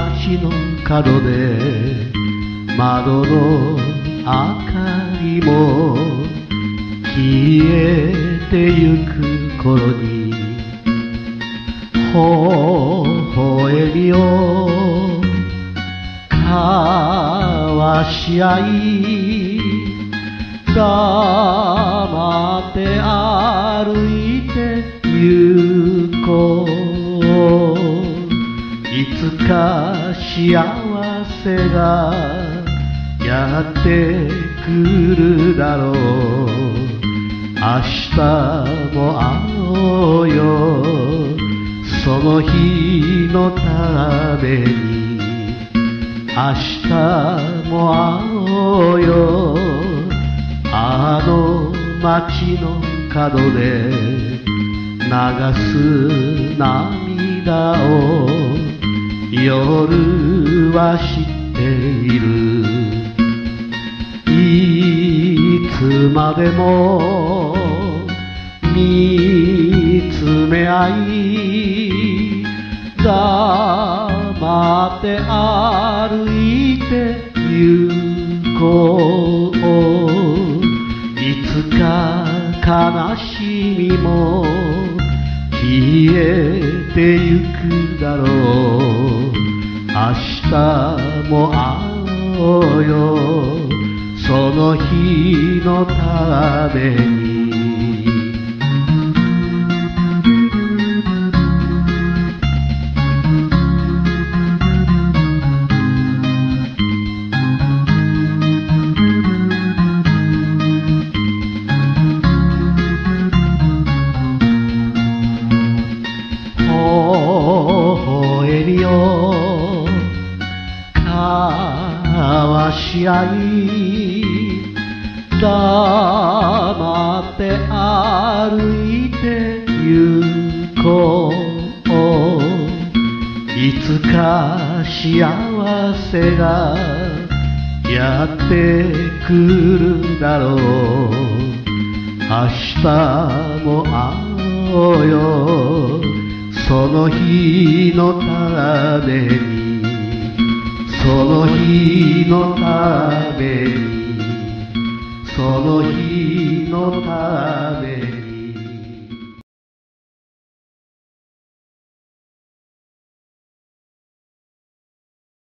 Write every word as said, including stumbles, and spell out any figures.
街の角で窓の明かりも消えてゆく頃に微笑みを交わし合い黙って歩いてゆこう。いつか幸せがやってくるだろう。明日も会おうよ。その日のために明日も会おうよ。あの街の角で流す涙を夜は知っている。いつまでも見つめ合い黙って歩いてゆこう。いつか悲しみも消えてゆくだろう。明日も会おうよ。その日のために微笑みを交わし合い黙って歩いてゆこう。いつか幸せがやってくるだろう。明日も会おうよ。その日のためにその日のためにその日のために